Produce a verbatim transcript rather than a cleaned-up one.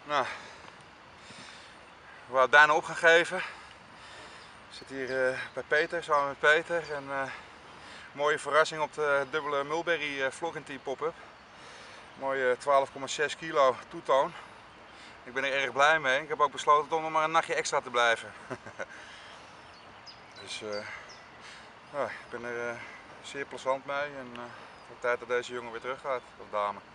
Nou, we hadden bijna opgegeven. Ik zit hier uh, bij Peter, samen met Peter. En, uh, mooie verrassing op de dubbele Mulberry uh, Vlogging pop-up. Mooie twaalf komma zes kilo toetoon. Ik ben er erg blij mee. Ik heb ook besloten om nog maar een nachtje extra te blijven. Dus uh, nou, ik ben er uh, zeer plezant mee en uh, het wordt tijd dat deze jongen weer terug gaat, of dame.